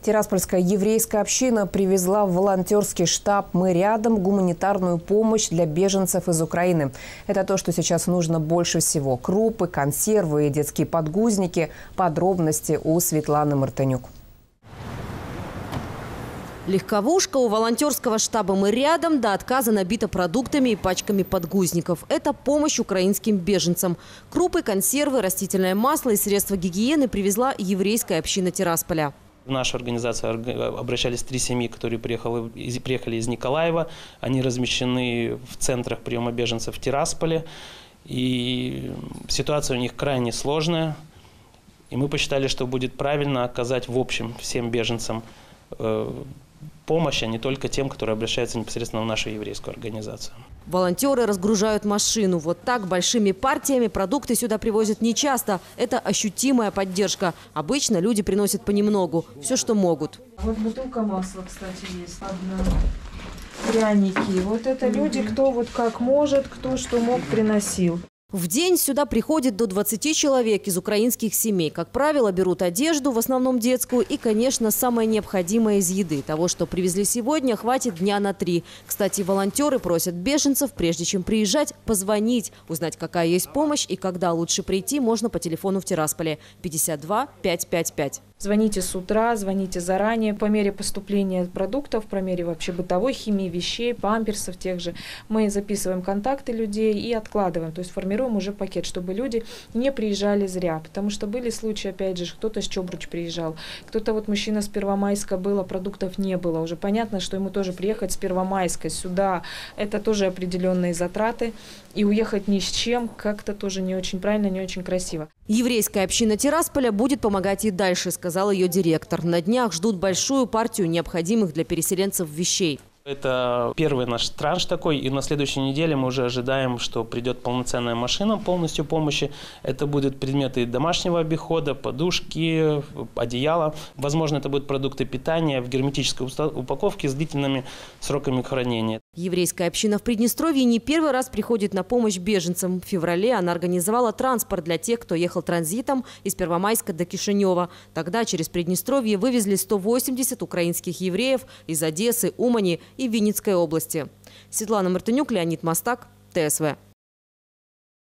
Тираспольская еврейская община привезла в волонтерский штаб «Мы рядом» гуманитарную помощь для беженцев из Украины. Это то, что сейчас нужно больше всего. Крупы, консервы и детские подгузники. Подробности у Светланы Мартынюк. Легковушка у волонтерского штаба «Мы рядом» до отказа набита продуктами и пачками подгузников. Это помощь украинским беженцам. Крупы, консервы, растительное масло и средства гигиены привезла еврейская община Тирасполя. В нашу организацию обращались 3 семьи, которые приехали из Николаева. Они размещены в центрах приема беженцев в Тирасполе. И ситуация у них крайне сложная. И мы посчитали, что будет правильно оказать в общем всем беженцам помощь, а не только тем, которые обращаются непосредственно в нашу еврейскую организацию. Волонтеры разгружают машину. Вот так большими партиями продукты сюда привозят нечасто. Это ощутимая поддержка. Обычно люди приносят понемногу, все, что могут. Вот бутылка масла, кстати, есть одна. Пряники. Вот это люди, кто вот как может, кто что мог, приносил. В день сюда приходит до 20 человек из украинских семей. Как правило, берут одежду, в основном детскую, и, конечно, самое необходимое из еды. Того, что привезли сегодня, хватит дня на 3. Кстати, волонтеры просят беженцев, прежде чем приезжать, позвонить. Узнать, какая есть помощь и когда лучше прийти, можно по телефону в Тирасполе 52 555. Звоните с утра, звоните заранее. По мере поступления продуктов, по мере вообще бытовой химии, вещей, памперсов тех же, мы записываем контакты людей и откладываем. То есть формируем уже пакет, чтобы люди не приезжали зря. Потому что были случаи, опять же, кто-то с Чобруч приезжал, кто-то вот мужчина с Первомайска был, а продуктов не было. Уже понятно, что ему тоже приехать с Первомайска сюда, это тоже определенные затраты. И уехать ни с чем как-то тоже не очень правильно, не очень красиво. Еврейская община Тирасполя будет помогать и дальше, сказал ее директор. На днях ждут большую партию необходимых для переселенцев вещей. Это первый наш транш такой, и на следующей неделе мы уже ожидаем, что придет полноценная машина полностью помощи. Это будут предметы домашнего обихода, подушки, одеяла. Возможно, это будут продукты питания в герметической упаковке с длительными сроками хранения. Еврейская община в Приднестровье не первый раз приходит на помощь беженцам. В феврале она организовала транспорт для тех, кто ехал транзитом из Первомайска до Кишинева. Тогда через Приднестровье вывезли 180 украинских евреев из Одессы, Умани и Винницкой области. Светлана Мартынюк, Леонид Мастак, ТСВ.